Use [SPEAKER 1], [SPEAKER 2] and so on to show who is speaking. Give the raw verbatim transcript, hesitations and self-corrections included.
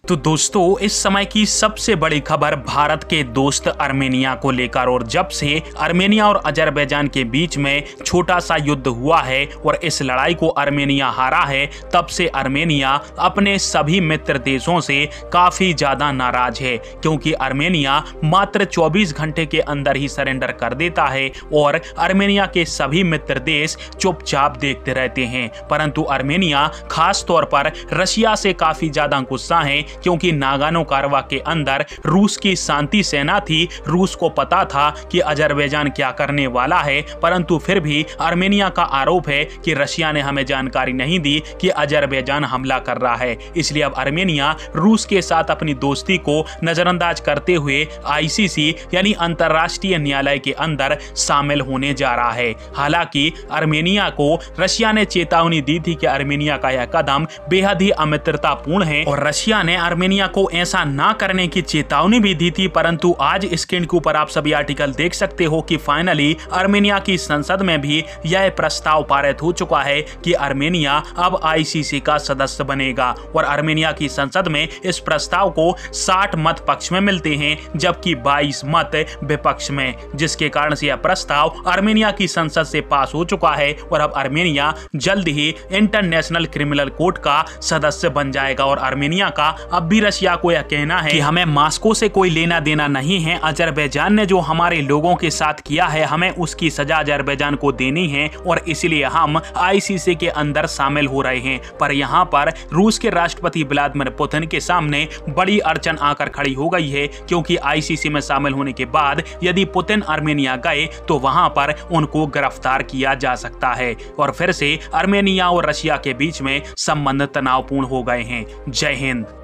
[SPEAKER 1] तो दोस्तों, इस समय की सबसे बड़ी खबर भारत के दोस्त आर्मेनिया को लेकर। और जब से आर्मेनिया और अजरबैजान के बीच में छोटा सा युद्ध हुआ है और इस लड़ाई को आर्मेनिया हारा है, तब से आर्मेनिया अपने सभी मित्र देशों से काफी ज्यादा नाराज है, क्योंकि आर्मेनिया मात्र चौबीस घंटे के अंदर ही सरेंडर कर देता है और आर्मेनिया के सभी मित्र देश चुपचाप देखते रहते हैं। परंतु आर्मेनिया खास तौर पर रशिया से काफी ज्यादा गुस्सा है, क्योंकि नागानो कारबाख के अंदर रूस की शांति सेना थी। रूस को पता था कि अजरबैजान क्या करने वाला है, परंतु फिर भी आर्मेनिया का आरोप है कि रशिया ने हमें जानकारी नहीं दी कि अजरबैजान हमला कर रहा है। इसलिए अब आर्मेनिया रूस के साथ अपनी दोस्ती को नजरअंदाज करते हुए आईसीसी यानी अंतरराष्ट्रीय न्यायालय के अंदर शामिल होने जा रहा है। हालांकि आर्मेनिया को रशिया ने चेतावनी दी थी कि आर्मेनिया का यह कदम बेहद ही अमित्रतापूर्ण है और रशिया ने आर्मेनिया को ऐसा ना करने की चेतावनी भी दी थी। परंतु आज स्क्रीन के ऊपर आप सभी आर्टिकल देख सकते हो कि फाइनली आर्मेनिया की संसद में भी यह प्रस्ताव पारित हो चुका है कि आर्मेनिया अब आईसीसी का सदस्य बनेगा। और आर्मेनिया की संसद में इस प्रस्ताव को साठ मत पक्ष में मिलते हैं, जबकि बाईस मत विपक्ष में, जिसके कारण से यह प्रस्ताव आर्मेनिया की संसद से पास हो चुका है और अब आर्मेनिया जल्द ही इंटरनेशनल क्रिमिनल कोर्ट का सदस्य बन जाएगा। और आर्मेनिया का अब भी रशिया को यह कहना है कि हमें मॉस्को से कोई लेना देना नहीं है। अजरबैजान ने जो हमारे लोगों के साथ किया है, हमें उसकी सजा अजरबैजान को देनी है और इसलिए हम आईसीसी के अंदर शामिल हो रहे हैं। पर यहाँ पर रूस के राष्ट्रपति व्लादिमीर पुतिन के सामने बड़ी अड़चन आकर खड़ी हो गई है, क्योंकि आईसीसी में शामिल होने के बाद यदि पुतिन आर्मेनिया गए तो वहां पर उनको गिरफ्तार किया जा सकता है और फिर से आर्मेनिया और रशिया के बीच में संबंध तनावपूर्ण हो गए हैं। जय हिंद।